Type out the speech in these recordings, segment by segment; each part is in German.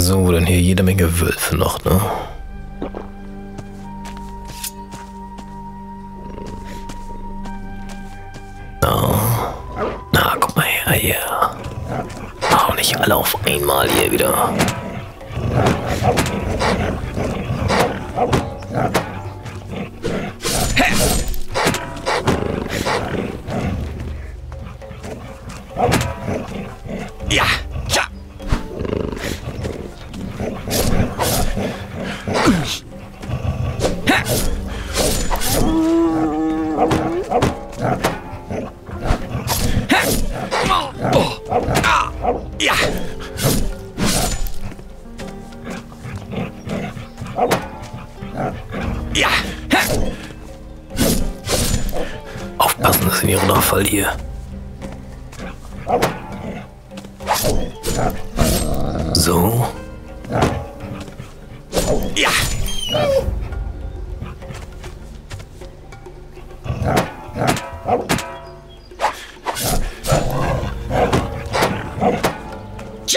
So, dann hier jede Menge Wölfe noch, ne? Na, guck mal her hier. Auch nicht alle auf einmal hier wieder. Ja, ja. Ja. Ja. Aufpassen, dass ich nicht runterfall hier. So. Ja. Ja.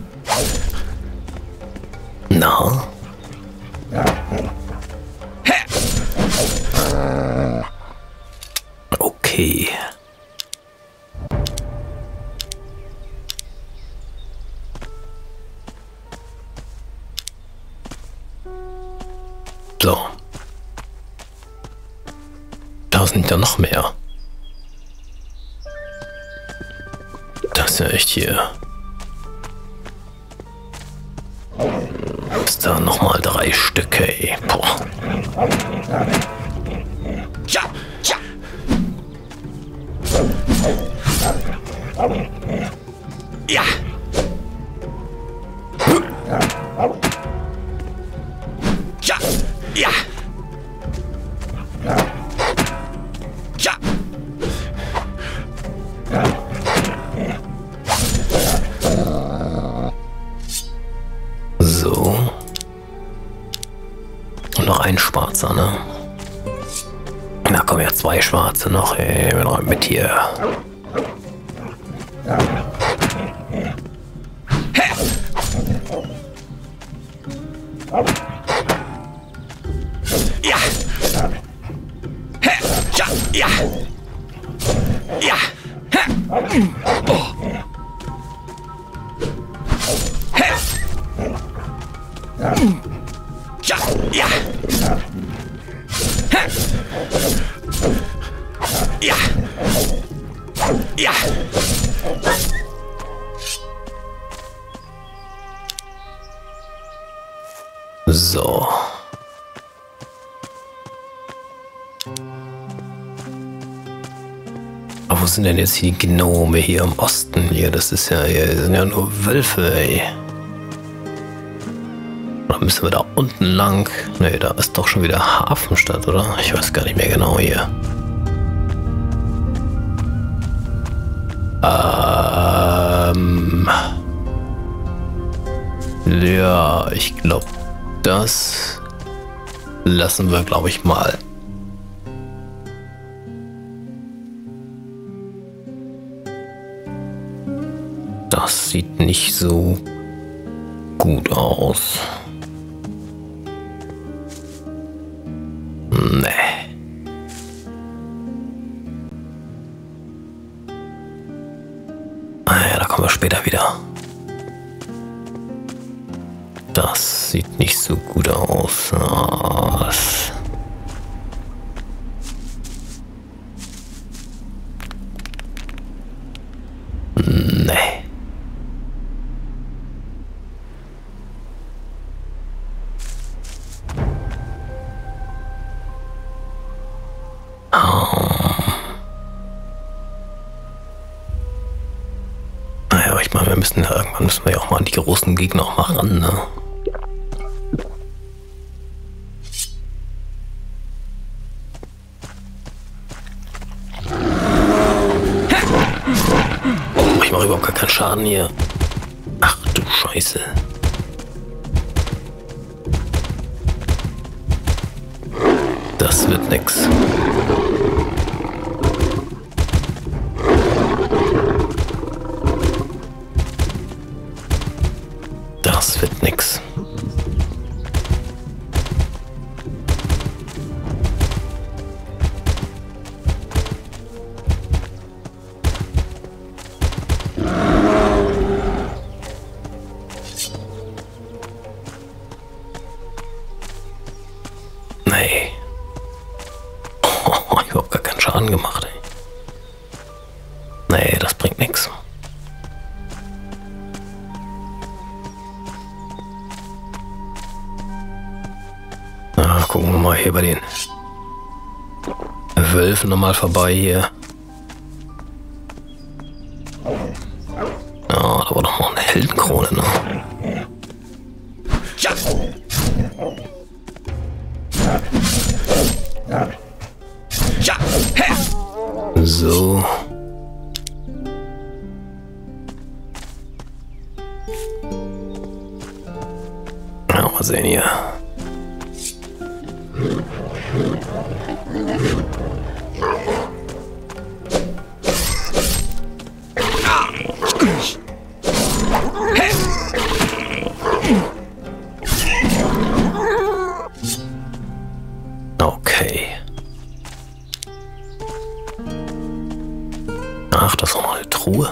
Na? Okay. So. Da sind ja noch mehr. Das ist ja echt hier. Ist da nochmal 3 Stücke, ey. Boah. Ja. Ja. Ja. Ja. Ja. Ja. So. Und noch ein schwarzer, ne? Na komm, ja, 2 schwarze noch, ey. Mit hier. Ja. Ja. Ja. Ja. Oh. Ja. Ja. Ja. Ja. So. Aber wo sind denn jetzt die Gnome hier im Osten hier? Das ist ja, hier sind ja nur Wölfe, ey. Oder müssen wir da unten lang? Ne, da ist doch schon wieder Hafenstadt, oder? Ich weiß gar nicht mehr genau hier. Ja, ich glaube, das lassen wir, glaube ich, mal. Das sieht nicht so gut aus. Nee. Naja, da kommen wir später wieder. Das sieht nicht so gut aus. Nee. Naja, aber ich meine, irgendwann müssen wir ja auch mal an die großen Gegner auch mal ran, ne? Ich mache überhaupt gar keinen Schaden hier. Ach du Scheiße. Das wird nix. Das wird nix. Nee, das bringt nichts. Gucken wir mal hier bei den Wölfen nochmal vorbei hier. Ja, da war doch noch eine Heldenkrone, ne? Ja. Ja. So. Ja, mal sehen hier. Okay. Ach, das ist auch noch eine Truhe.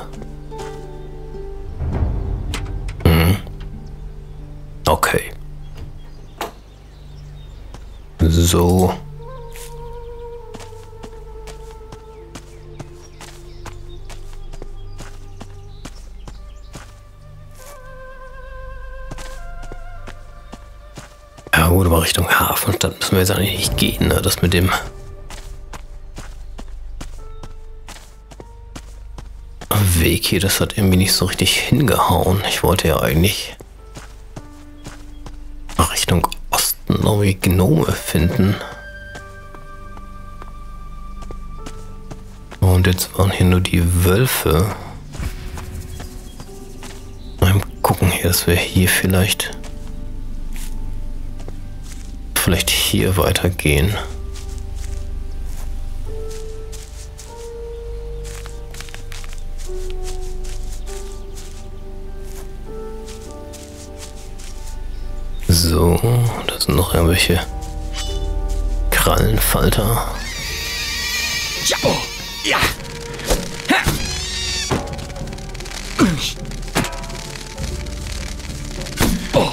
Okay. So. Ja gut, aber Richtung Hafenstadt müssen wir jetzt eigentlich nicht gehen, ne? Das mit dem Weg hier, das hat irgendwie nicht so richtig hingehauen. Ich wollte ja eigentlich Richtung Osten irgendwie Gnome finden. Und jetzt waren hier nur die Wölfe. Mal gucken hier, dass wir hier vielleicht hier weitergehen. So, da sind noch irgendwelche Krallenfalter. Ja. Oh. Ja. Ha. Oh.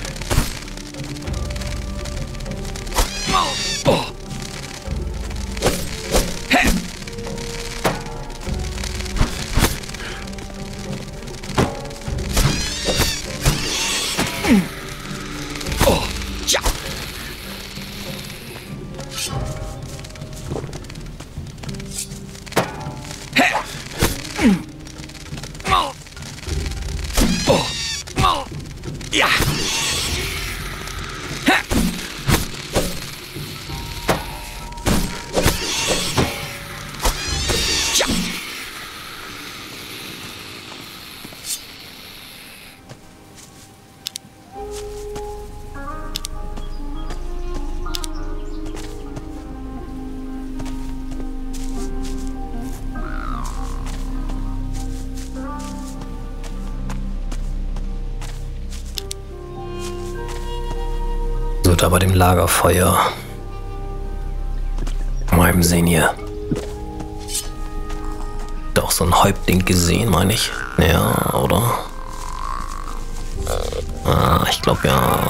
Oh. Hä? Oh. Ja. Hä? Oh. Oh. Ja. So, da bei dem Lagerfeuer. Mal eben sehen hier. Doch so ein Häuptling gesehen, meine ich. Ja, oder? Ah, ich glaube ja.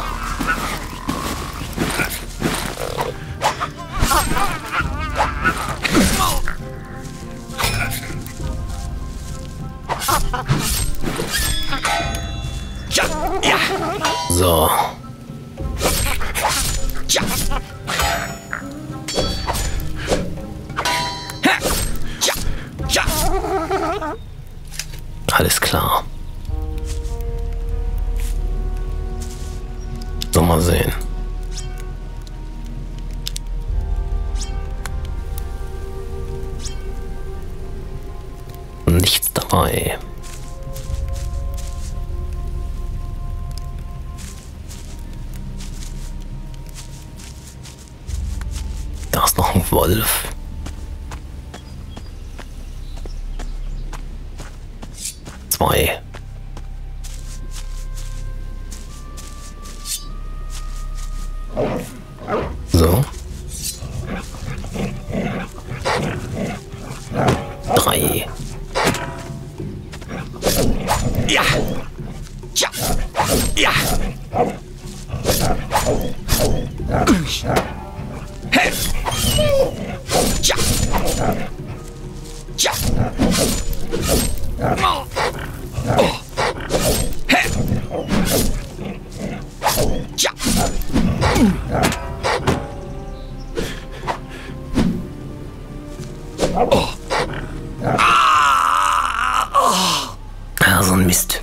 Ja. Ja. So. Ja. Ha. Ja. Ja. Alles klar. So, mal sehen. Nichts dabei. Da ist noch ein Wolf. Zwei. So. Drei. Ja. Ja. Ja. Hä? Ja. Ja. Ah, so ein Mist.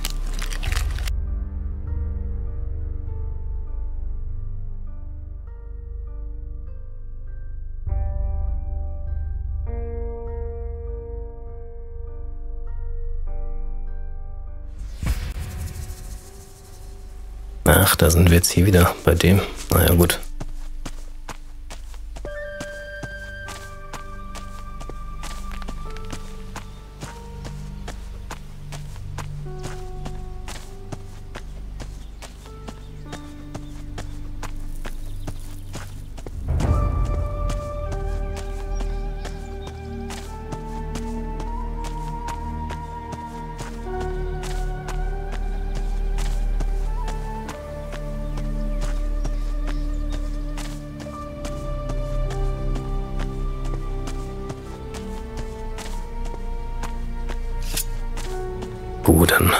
Ach, da sind wir jetzt hier wieder bei dem. Naja, gut. Gut, dann.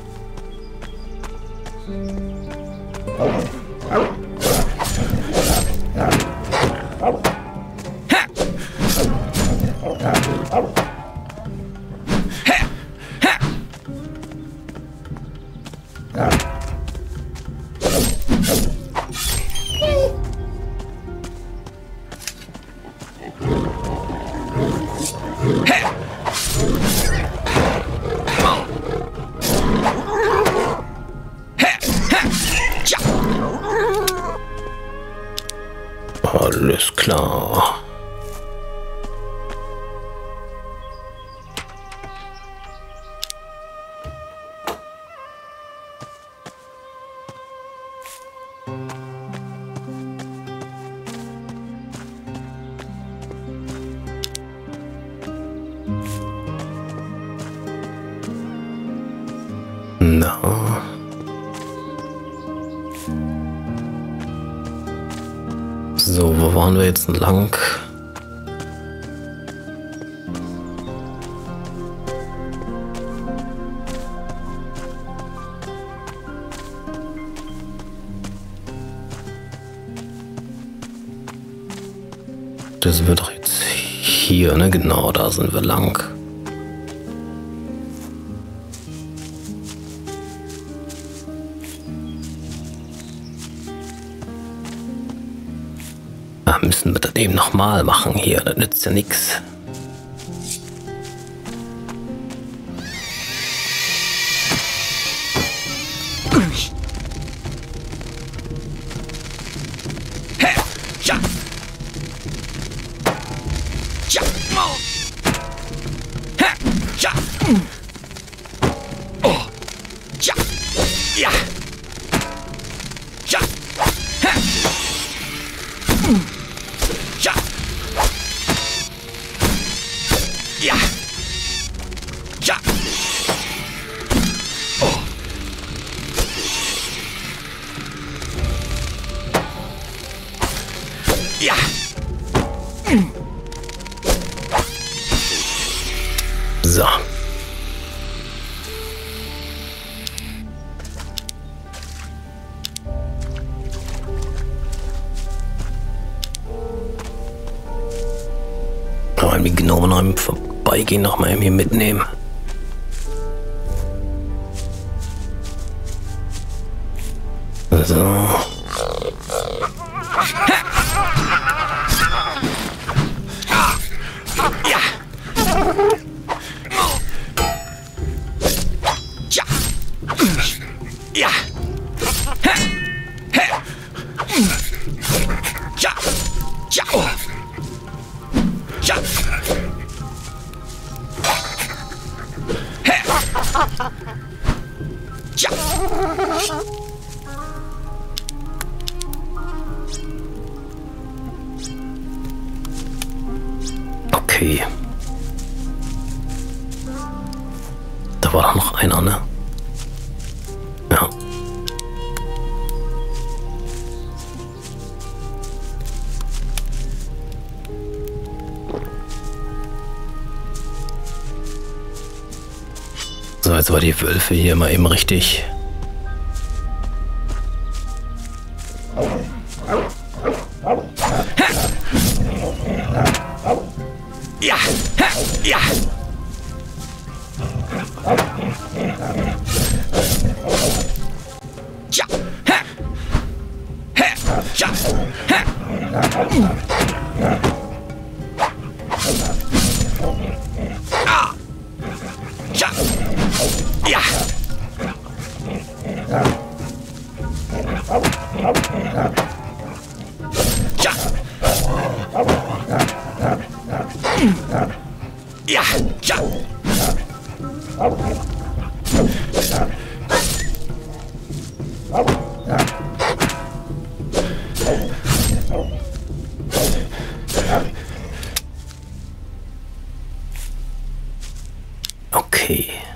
Alles klar. Na. So, wo waren wir jetzt lang? Das wird doch jetzt hier, ne? Genau, da sind wir lang. Müssen wir das eben nochmal machen hier, das nützt ja nichts. So. Aber wir genau an einem Vorbeigehen noch mal hier mitnehmen. So. Okay. Da war doch noch einer, ne? Ja. So, jetzt war die Wölfe hier mal eben richtig. Ja, ja. Ja, ja, ah, ja, ja. Ja, ja. Okay.